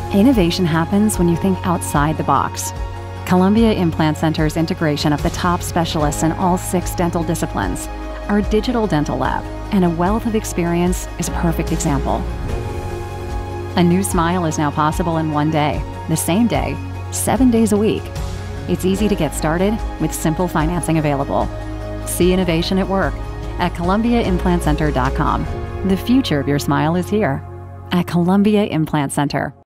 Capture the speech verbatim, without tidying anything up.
Innovation happens when you think outside the box. Columbia Implant Center's integration of the top specialists in all six dental disciplines, our digital dental lab, and a wealth of experience is a perfect example. A new smile is now possible in one day, the same day, seven days a week. It's easy to get started with simple financing available. See innovation at work at columbia implant center dot com. The future of your smile is here at Columbia Implant Center.